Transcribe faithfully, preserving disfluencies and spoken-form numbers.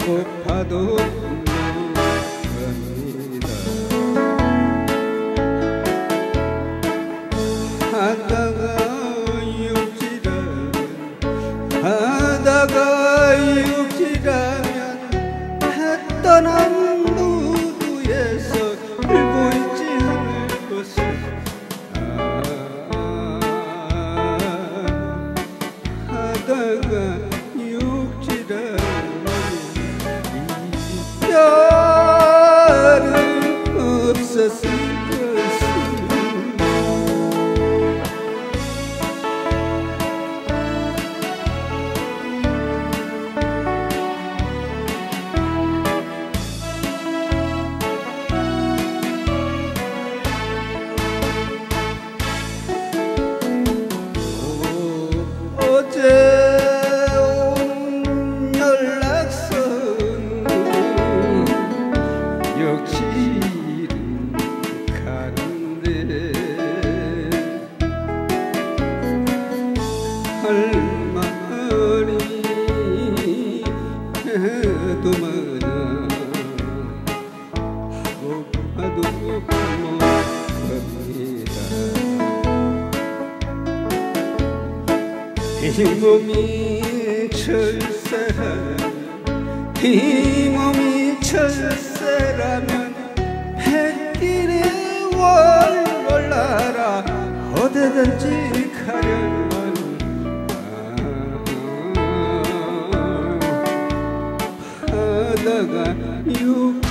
배고파도 굶는답니다. 하다가 육지라면 하다가 육지라면 해 떠난 무두에서 울고 있지 않을 것을 아, 하다가 육지라면 이별은 없었을 것을 어제 온 연락선은 역시는 가는데 할 말이 해도 많아 하도 못합니다. 이 몸이 철새라면 이 몸이 철새라면 백길이 월월 날아 어디든지 가려면 아, 하다가 육